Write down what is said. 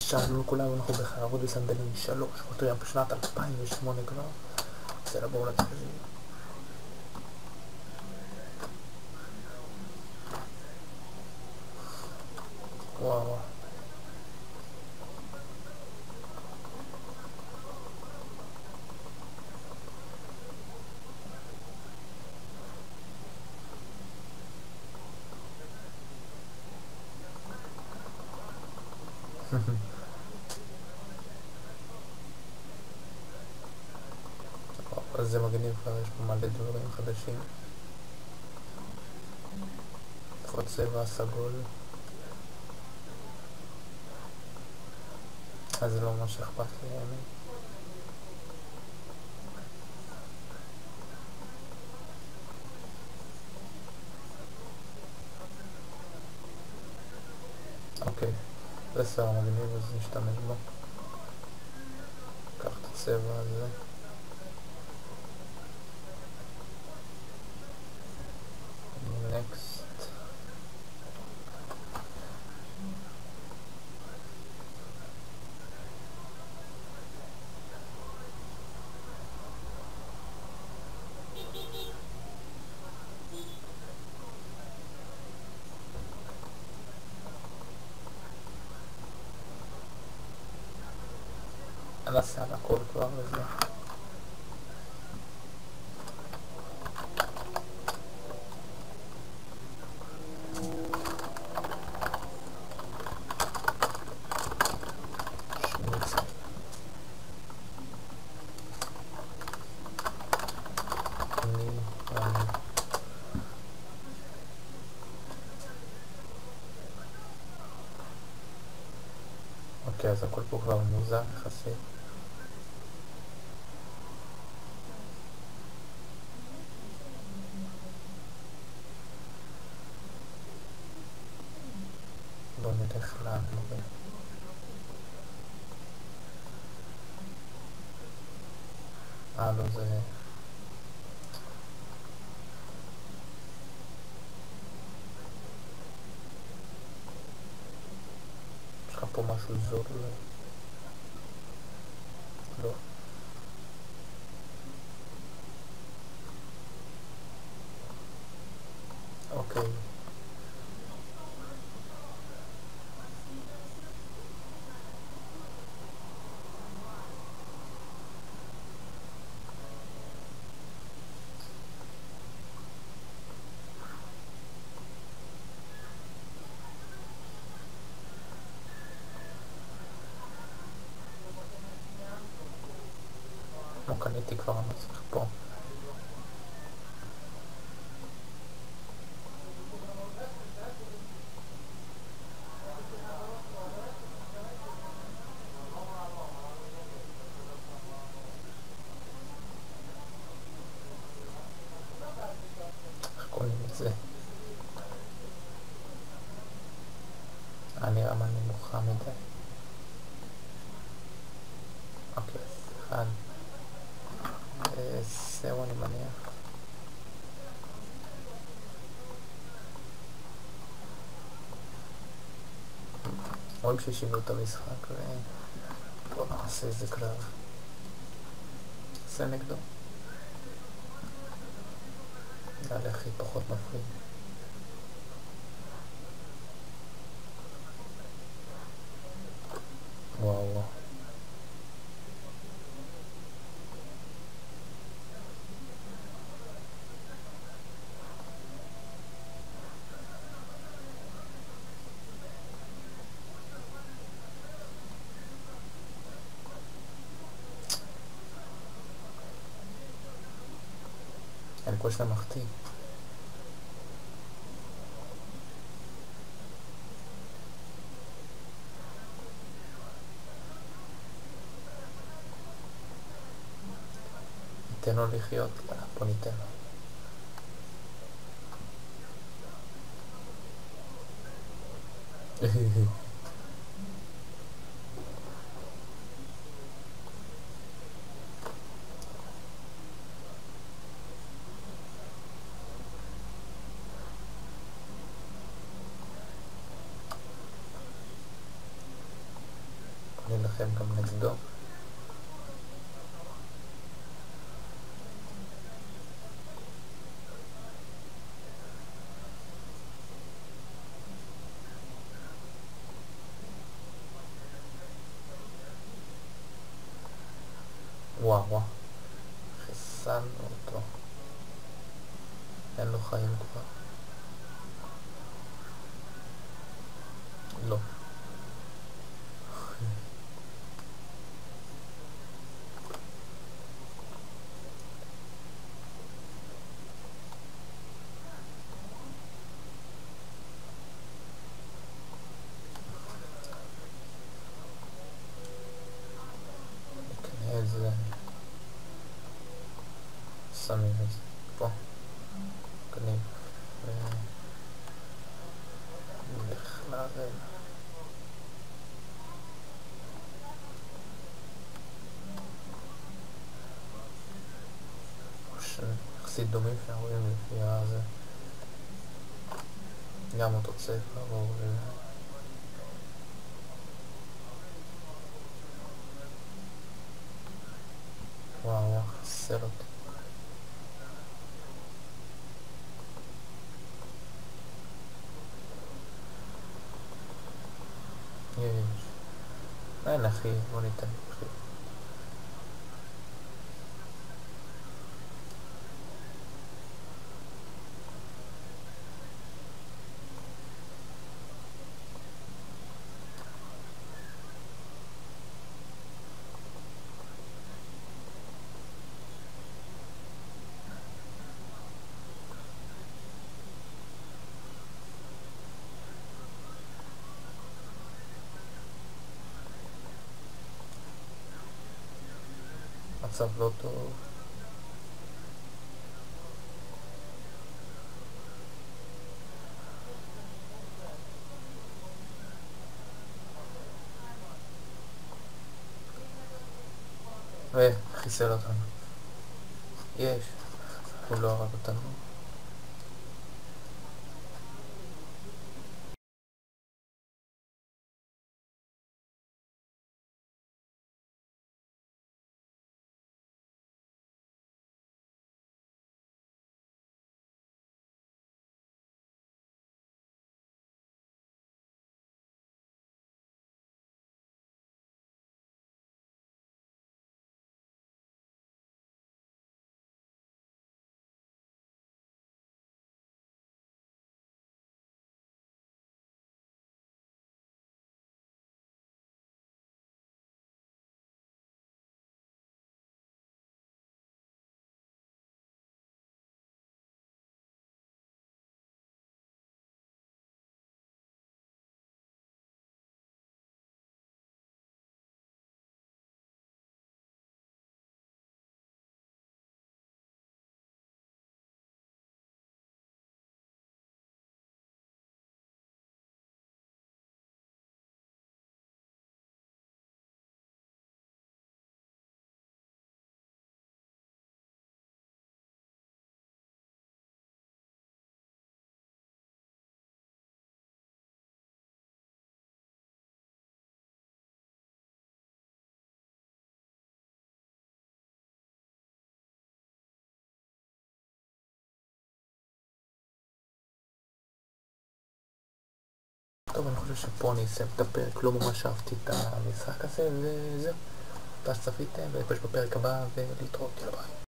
שלום לכולם, אנחנו בחרבות וסנדלים 3, אותו יום בשנת 2008 כבר. בסדר, בואו נתחיל. וואו. אז זה מגניב, כבר יש פה מלא דברים חדשים. לפחות צבע סגול. אז זה לא ממש אכפת לי, האמת. אוקיי, זה סער מגניב, אז נשתמש בו. קח את הצבע הזה. נקסט. נעשה על הכל כבר וזה. אוקיי, אז הכל פה כבר מוזר יחסית. בואו נלך לדברים. לא זה... יש לך פה משהו זול? לא. אוקיי. קניתי כבר, אני צריך פה. איך קוראים את זה? אני רמה נמוכה מדי. אוקיי, אחד. זהו, אני מניח. רואים ששינו את המשחק ובואו נעשה איזה קרב. נעשה נגדו. נעלה הכי פחות מפריד. וואו. אני כל שנה מחטיא. ניתן לו לחיות, בוא ניתן לו. נלחם גם נגדו. וואו, חיסלנו אותו. אין לו חיים כבר. לא. נקנה את זה. שמים את זה פה. קנים. נלך לערל. יחסית דומים שאנחנו רואים לפי הזה. גם אותו צבע או... וואו, חסר אותי. יש. אין אחי, בוא ניתן אחי. מצב לא טוב. וחיסל אותנו. יש. הוא לא הרג אותנו. טוב, אני חושב שפה אני אסיים את הפרק, לא ממש אהבתי את המשחק הזה, וזהו. תודה שצפיתם, ונפגש בפרק הבא, ולהתראות, יאללה ביי.